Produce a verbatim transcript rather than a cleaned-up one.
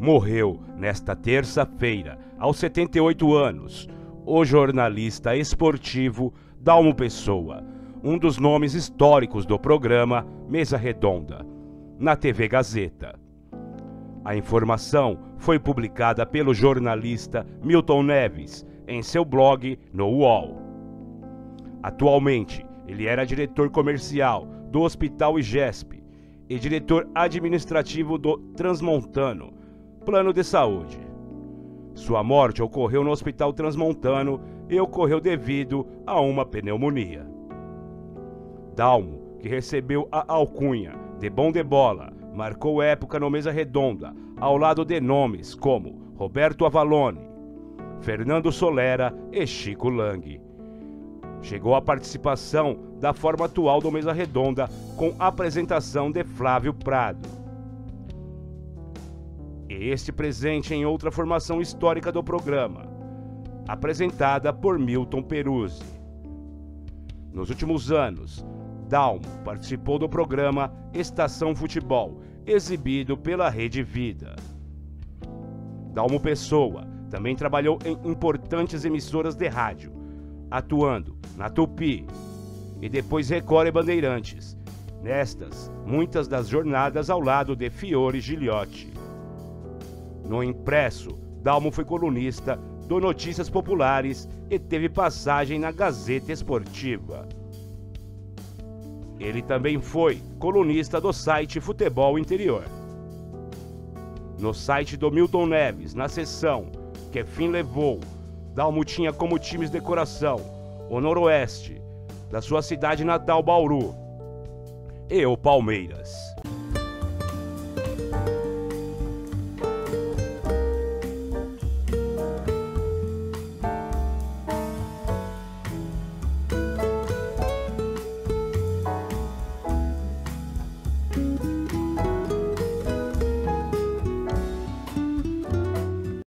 Morreu nesta terça-feira, aos setenta e oito anos, o jornalista esportivo Dalmo Pessoa, um dos nomes históricos do programa Mesa Redonda, na T V Gazeta. A informação foi publicada pelo jornalista Milton Neves em seu blog no U O L. Atualmente, ele era diretor comercial do Hospital Igesp e diretor administrativo do Transmontano Plano de Saúde. Sua morte ocorreu no Hospital Transmontano e ocorreu devido a uma pneumonia. Dalmo, que recebeu a alcunha de Bom de Bola, marcou época no Mesa Redonda, ao lado de nomes como Roberto Avalone, Fernando Solera e Chico Lang. Chegou à participação da forma atual do Mesa Redonda com a apresentação de Flávio Prado. E este presente em outra formação histórica do programa, apresentada por Milton Peruzzi. Nos últimos anos, Dalmo participou do programa Estação Futebol, exibido pela Rede Vida. Dalmo Pessoa também trabalhou em importantes emissoras de rádio, atuando na Tupi e depois Record e Bandeirantes. Nestas, muitas das jornadas ao lado de Fiore Gigliotti. No impresso, Dalmo foi colunista do Notícias Populares e teve passagem na Gazeta Esportiva. Ele também foi colunista do site Futebol Interior. No site do Milton Neves, na seção Que Fim Levou, Dalmo tinha como times de coração o Noroeste, da sua cidade natal Bauru, e o Palmeiras.